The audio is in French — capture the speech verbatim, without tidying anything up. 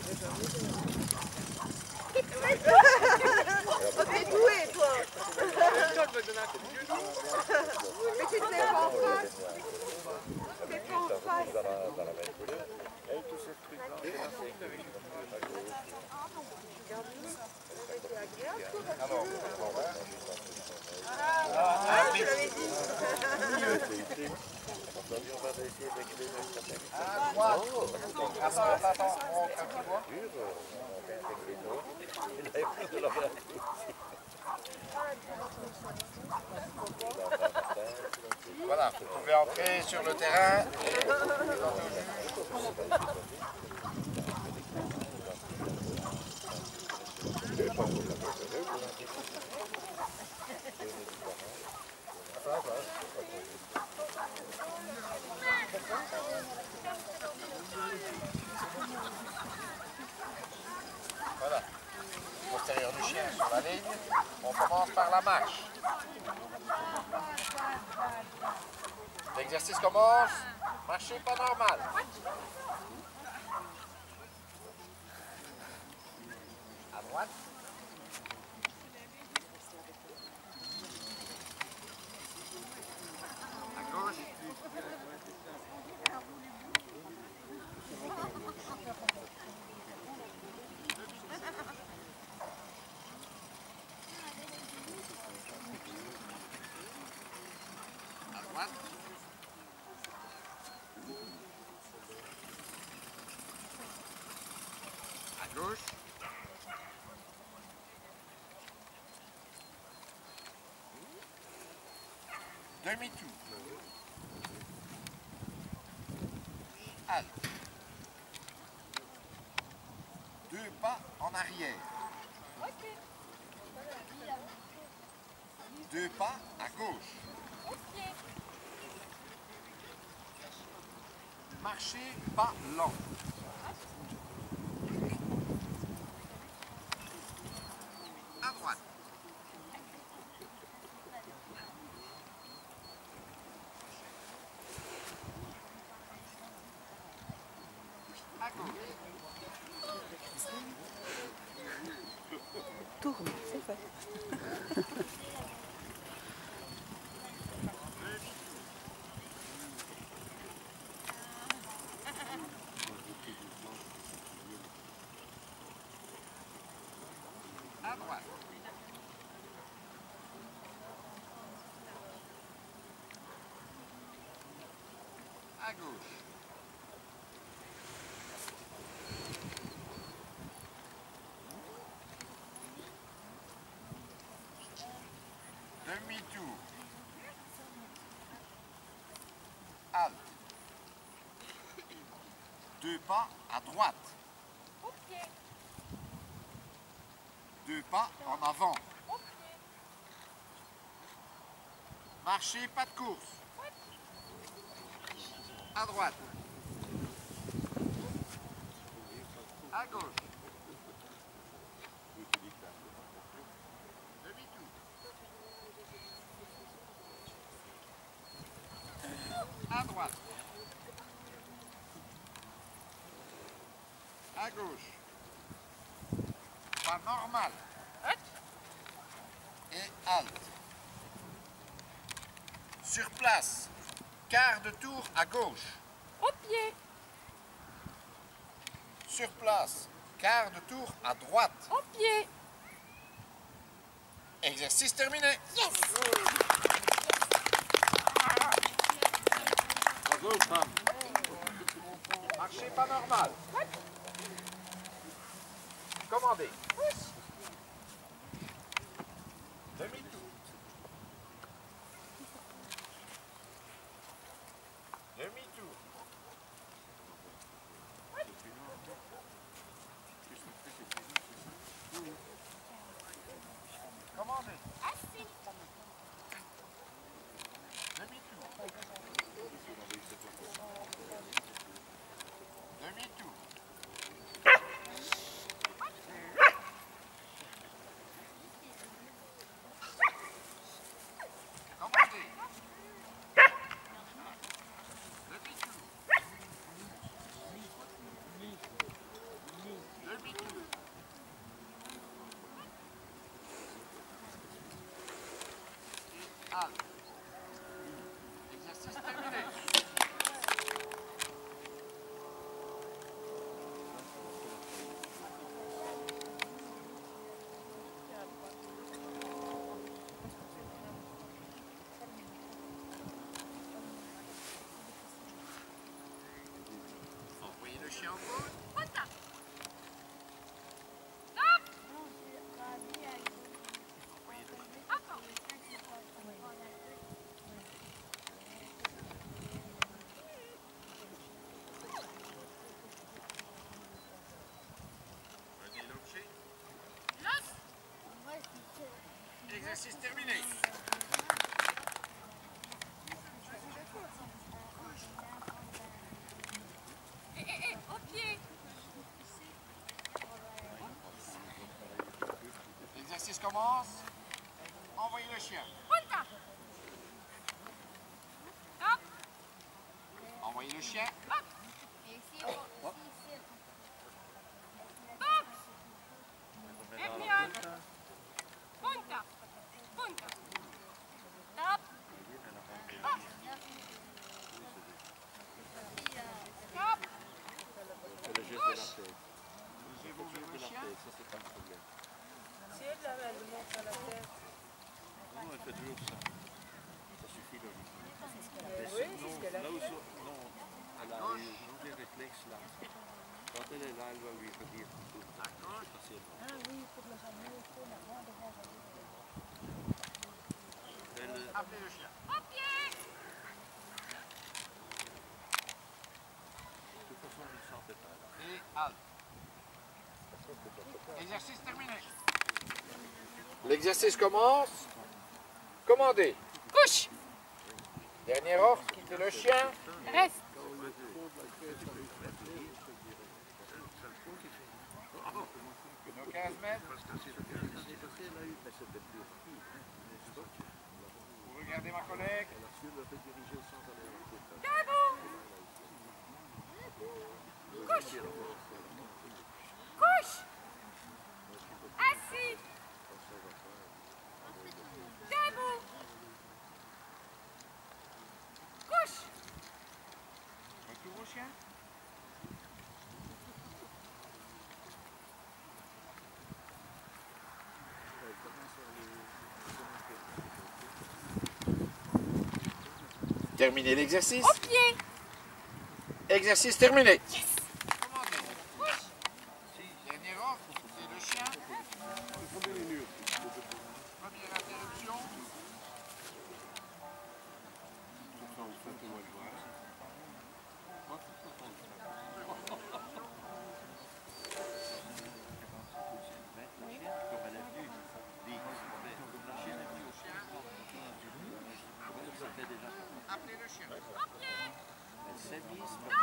Oh, t'es doué, toi. Mais tu te mets pas en face. T'es pas en face. Alors, Ah, je l'avais dit. à droite. Attends, attends, attends, on fait un petit bois. Voilà, vous pouvez entrer sur le terrain. Voilà, postérieur du chien sur la ligne. On commence par la marche. L'exercice commence. Marchez pas normal. À droite. À gauche. À droite. À gauche. Demi-tour. Halte. Deux pas en arrière. Deux pas à gauche. Marchez pas lent. À droite. À gauche. Tourne, c'est fait. À droite. À gauche. Demi-tour. Halte. Deux pas à droite. Deux pas en avant. Marchez, pas de course. À droite. À gauche. Demi-tour. À droite. À gauche. Pas normal. Et halte. Sur place. Quart de tour à gauche. Au pied. Sur place. Quart de tour à droite. Au pied. Exercice terminé. Yes. Marchez pas normal. Commandez. Demi-tour. Demi-tour. Commandez. Demi-tour. Demi-tour. le chien en pause. Venez l'objet. Exercice terminé. Eh, eh, eh, au pied. L'exercice commence. Envoyez le chien. Punta. Hop. Envoyez le chien. Hop. Box. Hermione. Punta. Punta. Hop. Hop. Hop. C'est le geste de la tête. Bougez-vous vers le chien. Ça, c'est pas un problème. Si elle, là, elle monte à la tête. Non, elle fait toujours ça. Ça suffit, logiquement. Mais Mais oui, sinon, c'est ce qu'elle a là où fait. ça- non, elle a eu non, des réflexes là. Quand elle est là, elle va lui redire tout. D'accord. Ah oui, pour le ramener au fond, avant de voir. Elle, Appelez le chien. Au pied. de toute façon, elle ne sentait pas là. Et halte. Exercice terminé. L'exercice commence. Commandez. Couche. Dernier ordre, quittez le chien. Reste. Nos quinze mètres. Vous regardez ma collègue. Debout. Couche. Couche. Assis. Debout. Couche. Retour au chien. Terminez l'exercice. Au pied. Exercice terminé. Commandez. Dernier ordre, quittez le chien. Première interruption. Appelez le chien. Au pied. Elle s'est mise,